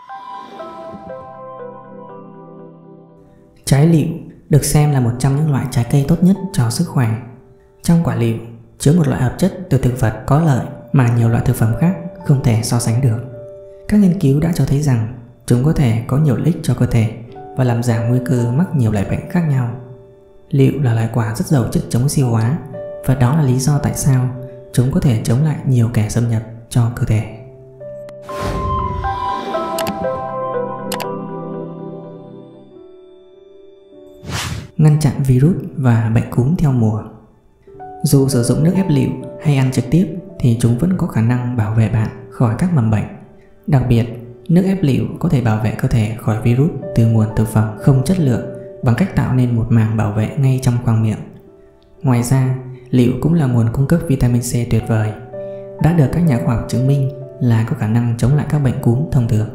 Trái lựu được xem là một trong những loại trái cây tốt nhất cho sức khỏe. Trong quả lựu chứa một loại hợp chất từ thực vật có lợi mà nhiều loại thực phẩm khác không thể so sánh được. Các nghiên cứu đã cho thấy rằng chúng có thể có nhiều lợi ích cho cơ thể và làm giảm nguy cơ mắc nhiều loại bệnh khác nhau. Lựu là loại quả rất giàu chất chống oxy hóa, và đó là lý do tại sao chúng có thể chống lại nhiều kẻ xâm nhập cho cơ thể. Ngăn chặn virus và bệnh cúm theo mùa. Dù sử dụng nước ép lựu hay ăn trực tiếp thì chúng vẫn có khả năng bảo vệ bạn khỏi các mầm bệnh. Đặc biệt, nước ép lựu có thể bảo vệ cơ thể khỏi virus từ nguồn thực phẩm không chất lượng bằng cách tạo nên một màng bảo vệ ngay trong khoang miệng. Ngoài ra, lựu cũng là nguồn cung cấp vitamin C tuyệt vời, đã được các nhà khoa học chứng minh là có khả năng chống lại các bệnh cúm thông thường.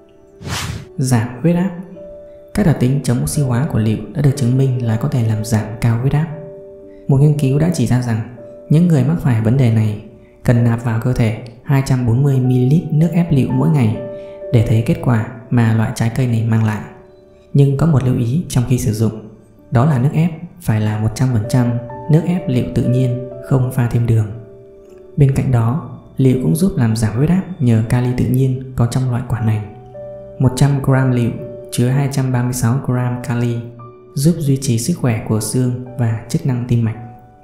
Giảm huyết áp. Các đặc tính chống oxy hóa của lựu đã được chứng minh là có thể làm giảm cao huyết áp. Một nghiên cứu đã chỉ ra rằng những người mắc phải vấn đề này cần nạp vào cơ thể 240ml nước ép lựu mỗi ngày để thấy kết quả mà loại trái cây này mang lại. Nhưng có một lưu ý trong khi sử dụng, đó là nước ép phải là 100% nước ép lựu tự nhiên, không pha thêm đường. Bên cạnh đó, lựu cũng giúp làm giảm huyết áp nhờ kali tự nhiên có trong loại quả này. 100g lựu chứa 236g kali, giúp duy trì sức khỏe của xương và chức năng tim mạch.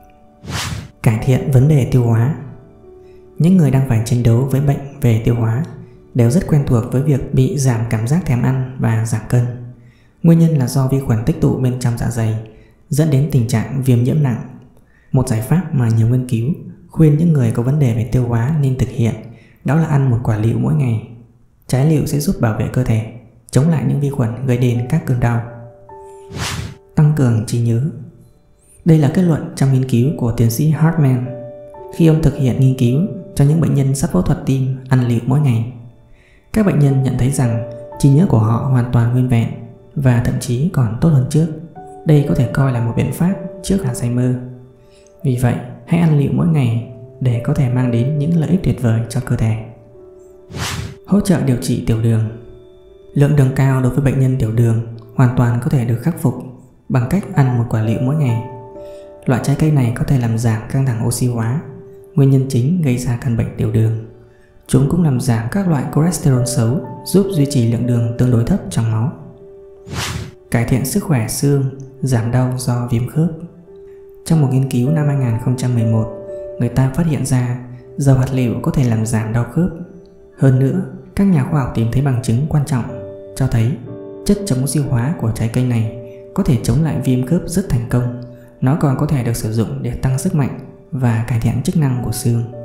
Cải thiện vấn đề tiêu hóa. Những người đang phải chiến đấu với bệnh về tiêu hóa đều rất quen thuộc với việc bị giảm cảm giác thèm ăn và giảm cân. Nguyên nhân là do vi khuẩn tích tụ bên trong dạ dày, dẫn đến tình trạng viêm nhiễm nặng. Một giải pháp mà nhiều nghiên cứu khuyên những người có vấn đề về tiêu hóa nên thực hiện đó là ăn một quả lựu mỗi ngày. Trái lựu sẽ giúp bảo vệ cơ thể, chống lại những vi khuẩn gây đến các cơn đau. Tăng cường trí nhớ. Đây là kết luận trong nghiên cứu của tiến sĩ Hartman khi ông thực hiện nghiên cứu cho những bệnh nhân sắp phẫu thuật tim ăn lựu mỗi ngày. Các bệnh nhân nhận thấy rằng trí nhớ của họ hoàn toàn nguyên vẹn và thậm chí còn tốt hơn trước. Đây có thể coi là một biện pháp trước Alzheimer. Vì vậy, hãy ăn lựu mỗi ngày để có thể mang đến những lợi ích tuyệt vời cho cơ thể. Hỗ trợ điều trị tiểu đường. Lượng đường cao đối với bệnh nhân tiểu đường hoàn toàn có thể được khắc phục bằng cách ăn một quả lựu mỗi ngày. Loại trái cây này có thể làm giảm căng thẳng oxy hóa, nguyên nhân chính gây ra căn bệnh tiểu đường. Chúng cũng làm giảm các loại cholesterol xấu, giúp duy trì lượng đường tương đối thấp trong máu. Cải thiện sức khỏe xương, giảm đau do viêm khớp. Trong một nghiên cứu năm 2011, người ta phát hiện ra dầu hạt lựu có thể làm giảm đau khớp. Hơn nữa, các nhà khoa học tìm thấy bằng chứng quan trọng cho thấy chất chống oxy hóa của trái cây này có thể chống lại viêm khớp rất thành công. Nó còn có thể được sử dụng để tăng sức mạnh và cải thiện chức năng của xương.